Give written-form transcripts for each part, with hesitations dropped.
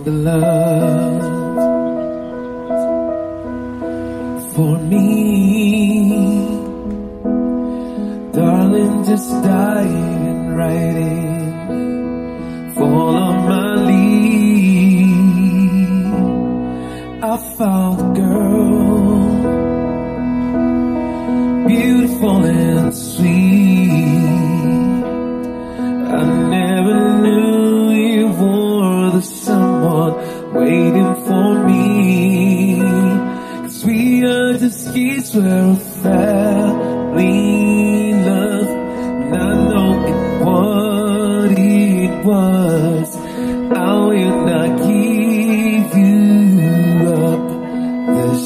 stronger love for me. Darling, just dive in right in, follow my lead. I found a girl, beautiful and sweet. I never knew you were the someone waiting for me. 'Cause we are just kids, we're a family love. And I know what it was. I will not give you up this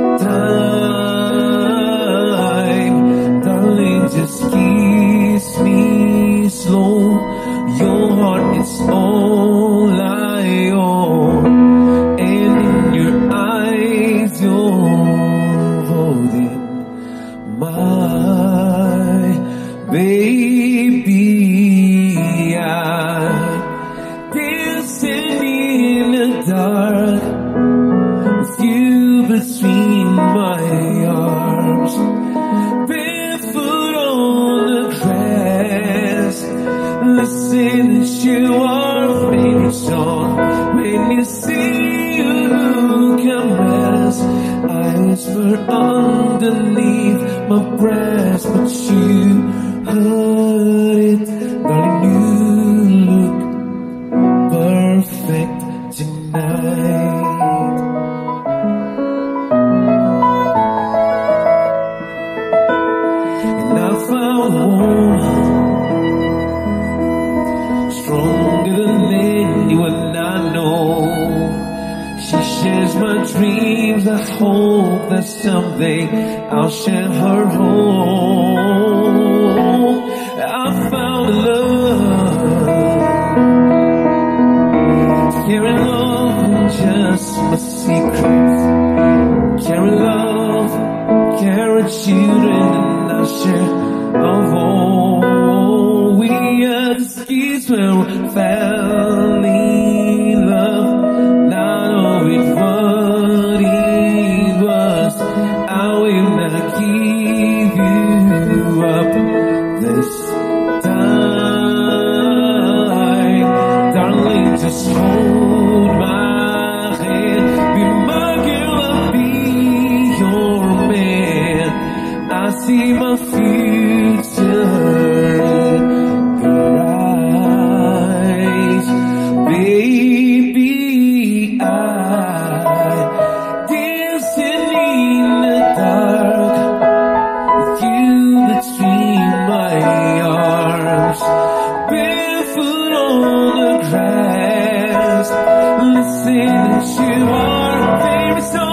time. Darling, just kiss me slow. Your heart is all I own, and in your eyes you're holding my baby. I'm dancing in the dark with you between my arms, barefoot on the grass, listening to our favorite song. When you see you come past, I whisper underneath my breath, but you heard it. Darling, you look perfect tonight. And I found a woman stronger than you and I know. She shares my dreams. I hope that someday I'll share her home. I found a love, carry love just my secrets, carry love, carry children, and I share a home. We are the kids, we're family love. Not always what it was. I will not give you up this time. Darling, just hold my hand. Be my girl, I'll be your man. I see my future in your eyes, baby. I'm dancing in the dark with you between my arms, barefoot on the grass, listening to our favorite song.